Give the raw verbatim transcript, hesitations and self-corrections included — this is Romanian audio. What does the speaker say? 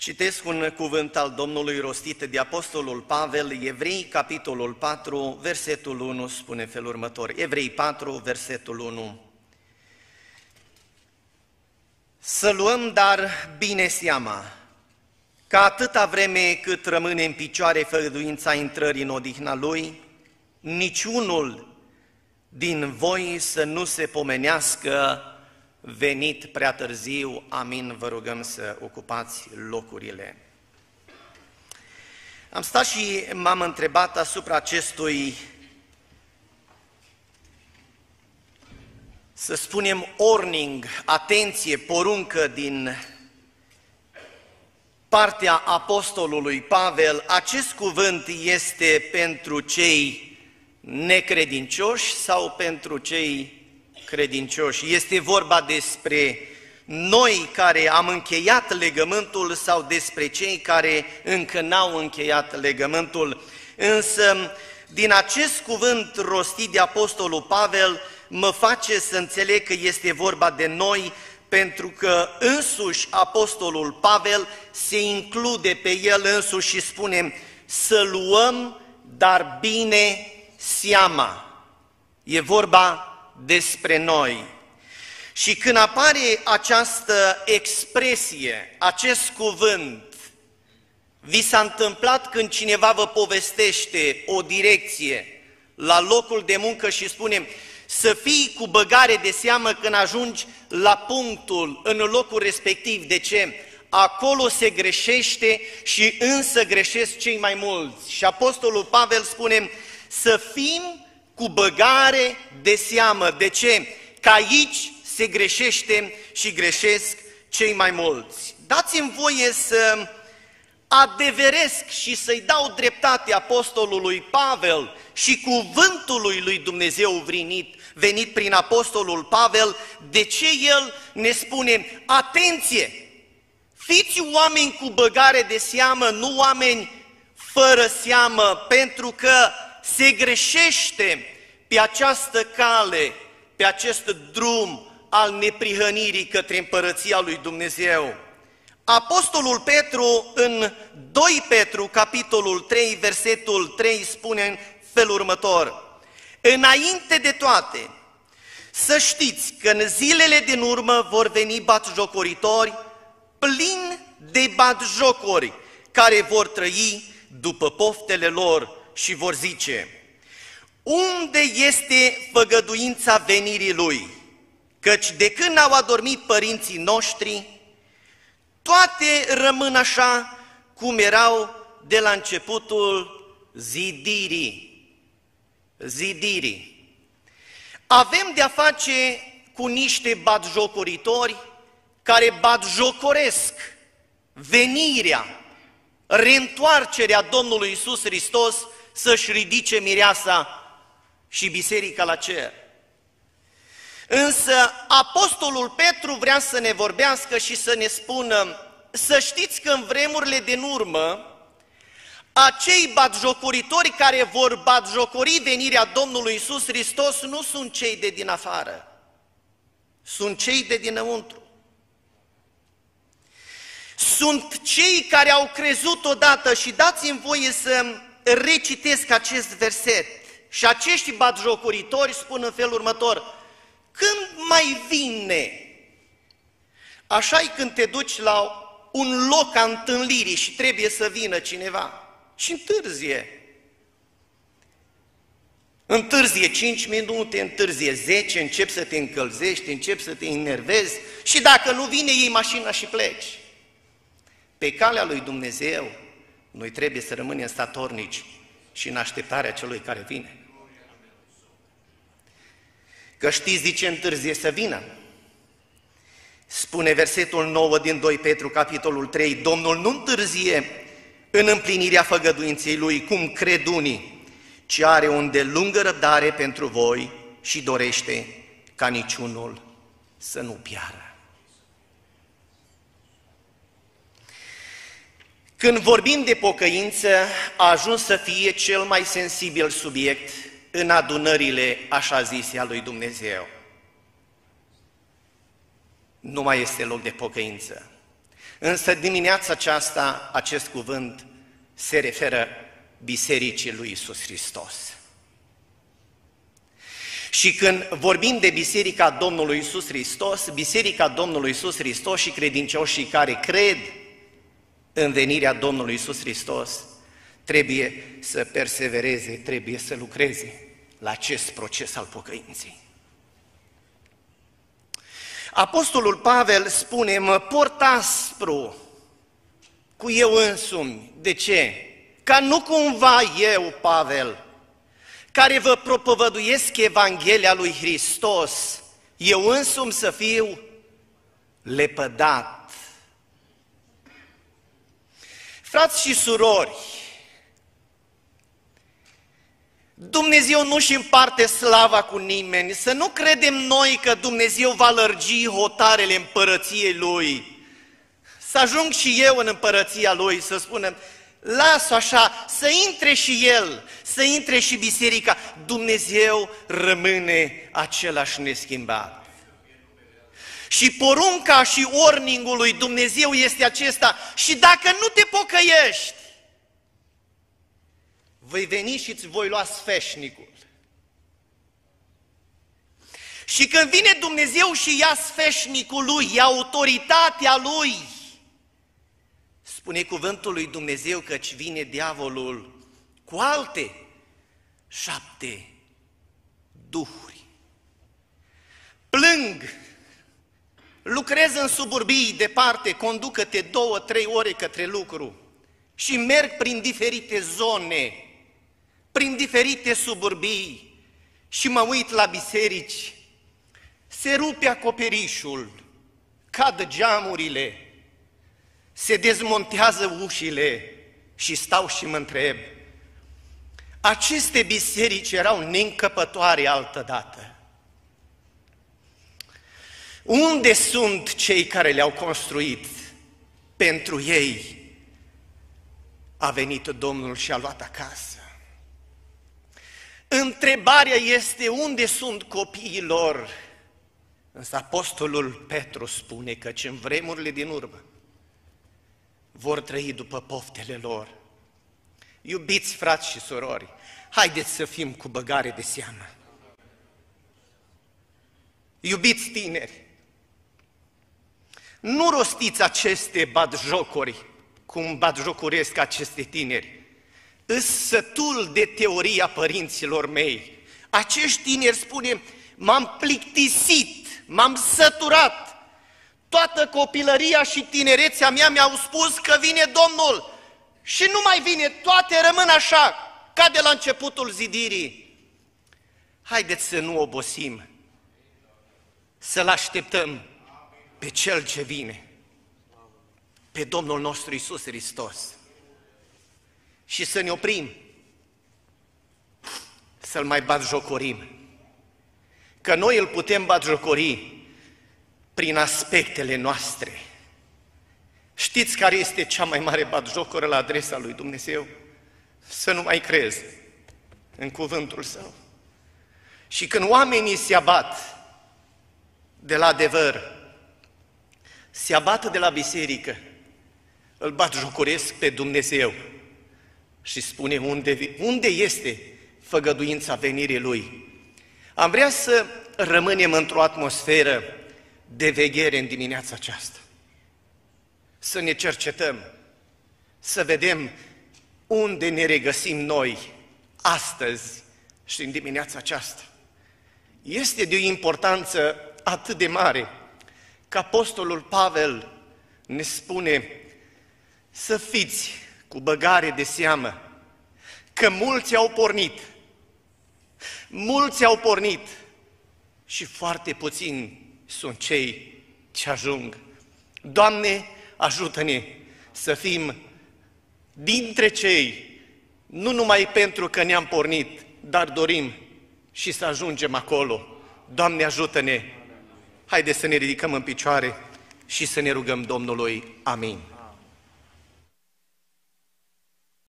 Citesc un cuvânt al Domnului rostit de Apostolul Pavel, Evrei, capitolul patru, versetul unu, spune în felul următor. Evrei patru, versetul unu. Să luăm dar bine seama că atâta vreme cât rămâne în picioare făgăduința intrării în odihna Lui, niciunul din voi să nu se pomenească venit prea târziu. Amin. Vă rugăm să ocupați locurile. Am stat și m-am întrebat asupra acestui, să spunem, warning, atenție, poruncă din partea apostolului Pavel. Acest cuvânt este pentru cei necredincioși sau pentru cei credincioși? Este vorba despre noi care am încheiat legământul sau despre cei care încă n-au încheiat legământul? Însă, din acest cuvânt rostit de apostolul Pavel, mă face să înțeleg că este vorba de noi, pentru că însuși apostolul Pavel se include pe el însuși și spune să luăm, dar bine seama. E vorba despre noi. Și când apare această expresie, acest cuvânt, vi s-a întâmplat când cineva vă povestește o direcție la locul de muncă și spune să fii cu băgare de seamă când ajungi la punctul, în locul respectiv. De ce? Acolo se greșește și însă greșesc cei mai mulți. Și apostolul Pavel spune să fim cu băgare de seamă. De ce? Că aici se greșește și greșesc cei mai mulți. Dați-mi voie să adeveresc și să-i dau dreptate apostolului Pavel și cuvântului lui Dumnezeu venit, venit prin apostolul Pavel, de ce el ne spune, atenție, fiți oameni cu băgare de seamă, nu oameni fără seamă, pentru că se greșește pe această cale, pe acest drum al neprihănirii către împărăția lui Dumnezeu. Apostolul Petru în doi Petru, capitolul trei, versetul trei, spune în felul următor: înainte de toate, să știți că în zilele din urmă vor veni batjocoritori, plini de batjocori, care vor trăi după poftele lor și vor zice: unde este făgăduința venirii Lui? Căci de când au adormit părinții noștri, toate rămân așa cum erau de la începutul zidirii. Zidirii. Avem de-a face cu niște batjocoritori care batjocoresc venirea, reîntoarcerea Domnului Iisus Hristos să-și ridice mireasa și biserica la cer. Însă apostolul Petru vrea să ne vorbească și să ne spună, să știți că în vremurile din urmă, acei batjocoritori care vor batjocori venirea Domnului Iisus Hristos nu sunt cei de din afară, sunt cei de dinăuntru. Sunt cei care au crezut odată și dați-mi voie să recitesc acest verset. Și acești batjocoritori spun în felul următor: când mai vine? Așa-i când te duci la un loc a întâlnirii și trebuie să vină cineva și întârzie. Întârzie cinci minute, întârzie zece, începi să te încălzești, începi să te enervezi și dacă nu vine, iei mașina și pleci. Pe calea lui Dumnezeu, noi trebuie să rămânem statornici și în așteptarea celui care vine. Că știți de ce întârzie să vină? Spune versetul nouă din doi Petru, capitolul trei, Domnul nu întârzie în împlinirea făgăduinței Lui, cum cred unii, ci are o îndelungă răbdare pentru voi și dorește ca niciunul să nu piară. Când vorbim de pocăință, a ajuns să fie cel mai sensibil subiect în adunările așa zise a lui Dumnezeu. Nu mai este loc de pocăință. Însă dimineața aceasta acest cuvânt se referă Bisericii lui Iisus Hristos. Și când vorbim de Biserica Domnului Iisus Hristos, Biserica Domnului Iisus Hristos și credincioșii care cred în venirea Domnului Iisus Hristos trebuie să persevereze, trebuie să lucreze la acest proces al pocăinței. Apostolul Pavel spune, mă port aspru cu eu însumi. De ce? Ca nu cumva eu, Pavel, care vă propovăduiesc Evanghelia lui Hristos, eu însumi să fiu lepădat. Frați și surori, Dumnezeu nu-și împarte slava cu nimeni, să nu credem noi că Dumnezeu va lărgi hotarele împărăției Lui. Să ajung și eu în împărăția Lui, să spunem, las-o așa, să intre și El, să intre și biserica. Dumnezeu rămâne același neschimbat. Și porunca și ordinul lui Dumnezeu este acesta, și dacă nu te pocăiești, voi veni și îți voi lua sfeșnicul. Și când vine Dumnezeu și ia sfeșnicul Lui, ia autoritatea Lui, spune cuvântul lui Dumnezeu căci vine diavolul cu alte șapte duhuri. Plâng, lucrez în suburbii departe, conducă-te două, trei ore către lucru și merg prin diferite zone, prin diferite suburbii și mă uit la biserici, se rupe acoperișul, cad geamurile, se dezmontează ușile și stau și mă întreb, aceste biserici erau neîncăpătoare altădată. Unde sunt cei care le-au construit? Pentru ei a venit Domnul și a luat acasă. Întrebarea este unde sunt copiii lor? Însă apostolul Petru spune că în vremurile din urmă vor trăi după poftele lor. Iubiți frați și surori, haideți să fim cu băgare de seamă. Iubiți tineri, nu rostiți aceste batjocuri, cum batjocuresc aceste tineri. Îs sătul de teoria părinților mei. Acești tineri spune, m-am plictisit, m-am săturat. Toată copilăria și tinerețea mea mi-au spus că vine Domnul și nu mai vine, toate rămân așa, ca de la începutul zidirii. Haideți să nu obosim, să-L așteptăm pe Cel ce vine, pe Domnul nostru Iisus Hristos. Și să ne oprim, să-L mai batjocorim, că noi îl putem batjocori prin aspectele noastre. Știți care este cea mai mare batjocoră la adresa lui Dumnezeu? Să nu mai crezi în cuvântul Său. Și când oamenii se abat de la adevăr, se abată de la biserică, îl batjocoresc pe Dumnezeu și spune unde, unde este făgăduința venirii Lui. Am vrea să rămânem într-o atmosferă de veghere în dimineața aceasta. Să ne cercetăm, să vedem unde ne regăsim noi astăzi și în dimineața aceasta. Este de o importanță atât de mare că apostolul Pavel ne spune să fiți cu băgare de seamă, că mulți au pornit, mulți au pornit și foarte puțini sunt cei ce ajung. Doamne, ajută-ne să fim dintre cei, nu numai pentru că ne-am pornit, dar dorim și să ajungem acolo. Doamne, ajută-ne! Haideți să ne ridicăm în picioare și să ne rugăm Domnului. Amin.